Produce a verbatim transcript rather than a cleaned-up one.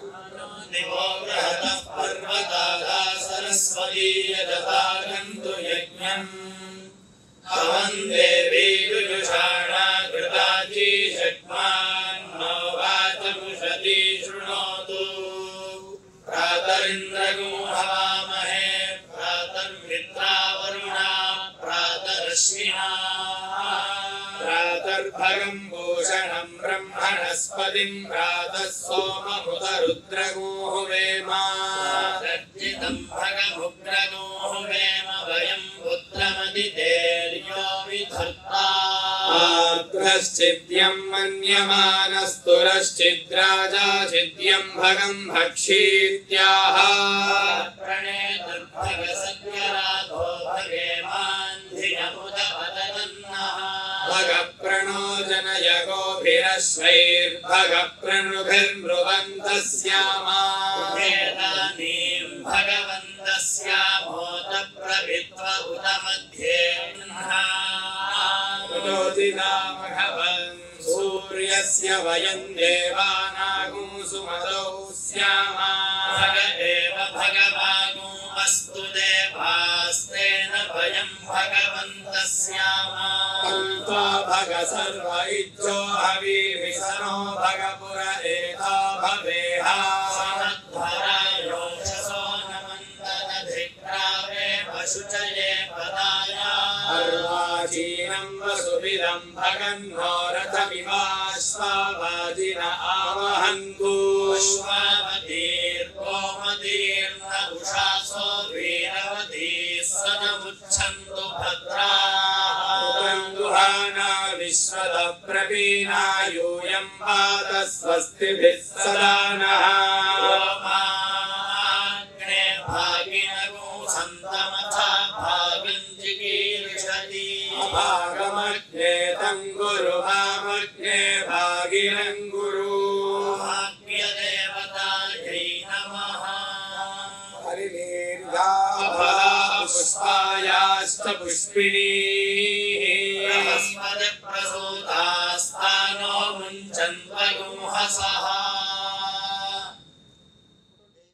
निवो बृहतः पर्वतादा सरस्वती यजता गन्तु यज्ञम् हवन् देवी विदुषाणा कृताची षट्मान्नो वाचमुषति शृणोतु प्रातरिन्द्रगो हवामहे प्रातर्मित्रा वरुणा प्रातरश्मिना प्रातर्भगं भूषणं ब्रह्मणस्पतिं प्रातः सोममुतरुद्रगोः वेमा तज्जितं भगमुग्रगोः वेम वयं पुत्रमदितेर्यो विधर्ता आर्द्रश्चिद्यं मन्यमानस्तुरश्चिद्राजाचिद्यं भगं भक्षीत्याह प्रणेतुर्भगसद्यराधो भगेमान्धियमुदवदन्नः भगप्रणो जनयगोभिरश्वैर्भगप्रणुभिर्मृवन्तः स्यामा वेदानीं भगवन्तस्यामोत प्रभित्व उत मध्ये भगवन् सूर्यस्य वयं देवानागो सुमतौ स्यामा भग एव भगवागो अस्तु देवास्तेन वयं भगवन्तः स्यामा अन्त्वा भग सर्व इज्जो हवीभिसनो भगपुर एता भवेहा समध्वरायोषसो नमन्दनधिक्रावे पशुचये पदाया अर्वाचीनं वसुभिदं भगन्नो रथमिवाश्वावाजिन आवहन्तु अश्वावतीर्गोमतीर्न उषासो वीरवतीः सनमुच्छन्तु भद्राः दुहाना विश्वदप्रवीणा यूयं पात स्वस्तिभिः सदा नः ओमाग्ने भागिनगो सन्तमथा भागं जिगीर्षति अभागमग्ने तं गुरु भामग्ने भागिनं गुरु भाग्यदेवतायै नमः हरिनीर्या पुष्पायाश्च पुष्पिणी